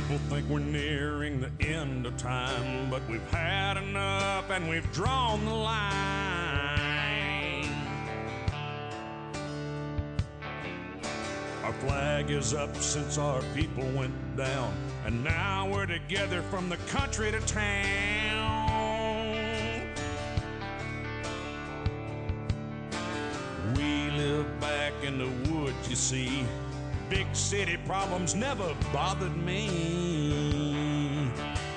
People think we're nearing the end of time, but we've had enough and we've drawn the line. Our flag is up since our people went down, and now we're together from the country to town. We live back in the woods, you see. Big city problems never bothered me.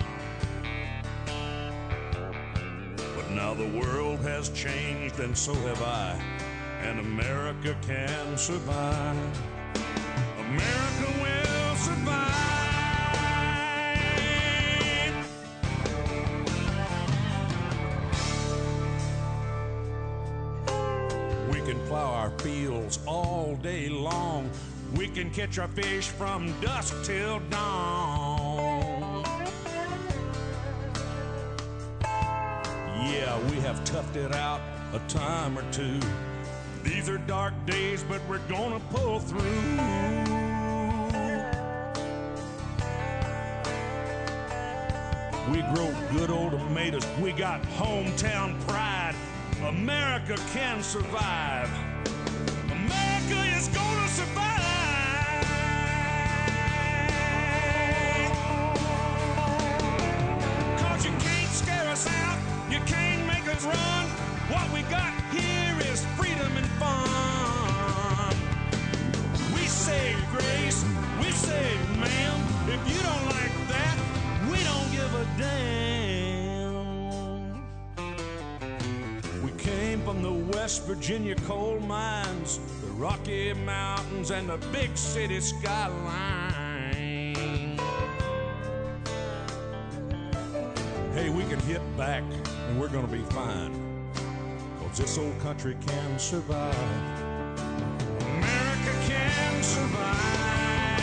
But now the world has changed and so have I, and America can survive. America will survive. We can plow our fields all day long. We can catch our fish from dusk till dawn. Yeah, we have toughed it out a time or two. These are dark days, but we're gonna pull through. We grow good old tomatoes. We got hometown pride. America can survive. America is gonna survive. You can't scare us out, you can't make us run. What we got here is freedom and fun. We say grace, we say ma'am. If you don't like that, we don't give a damn. We came from the West Virginia coal mines, the Rocky Mountains and the big city skyline. Hey, we can hit back and we're gonna be fine, 'cause this old country can survive. America can survive.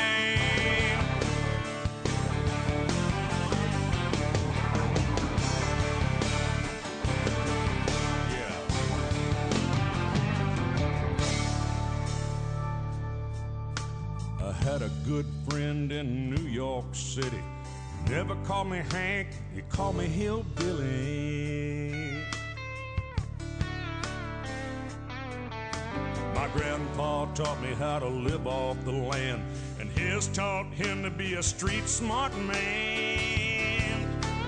Yeah. I had a good friend in New York City. Never call me Hank, he called me Hillbilly. My grandpa taught me how to live off the land, and his taught him to be a street smart man.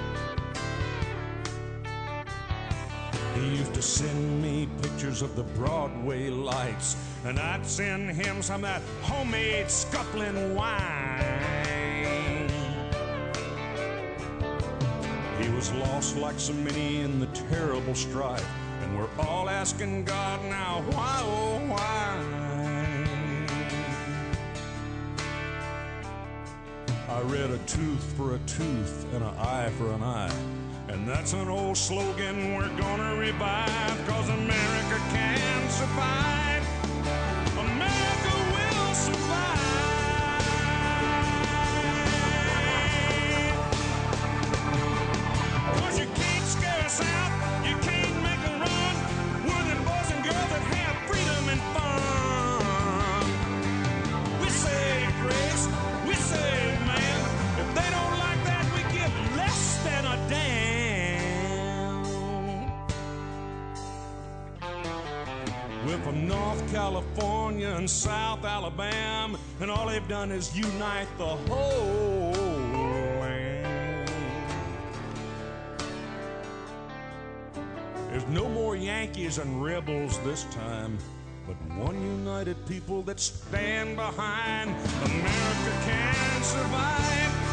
He used to send me pictures of the Broadway lights, and I'd send him some of that homemade scuffling wine. He was lost like so many in the terrible strife, and we're all asking God now, why, oh, why? I read a tooth for a tooth and an eye for an eye, and that's an old slogan we're gonna revive, 'cause America can survive. America will survive. You can't scare us out, you can't make a run. We're the boys and girls that have freedom and fun. We say grace, we say man. If they don't like that, we give less than a damn. We're from North California and South Alabama, and all they've done is unite the whole land. There's no more Yankees and rebels this time, but one united people that stand behind. America can survive.